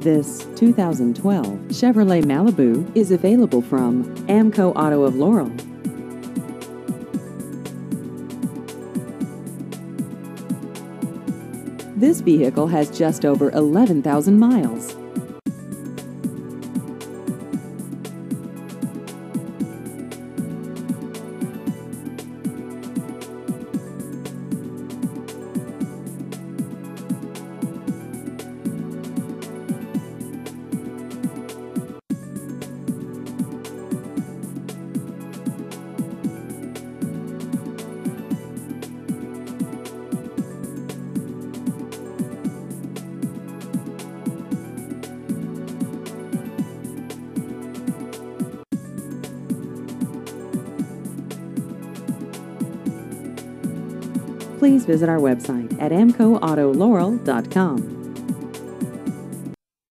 This 2012 Chevrolet Malibu is available from AMCO Auto of Laurel. This vehicle has just over 11,000 miles. Please visit our website at amcoautolaurel.com.